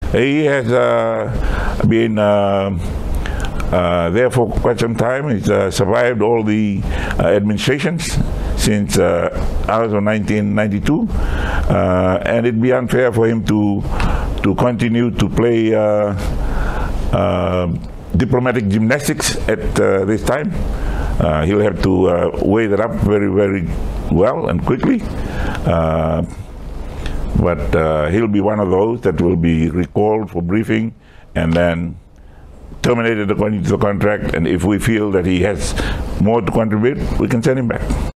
He has been there for quite some time. He's survived all the administrations since out of 1992, and it'd be unfair for him to continue to play diplomatic gymnastics at this time. He'll have to weigh that up very, very well and quickly. But he'll be one of those that will be recalled for briefing and then terminated according to the contract. And if we feel that he has more to contribute, we can send him back.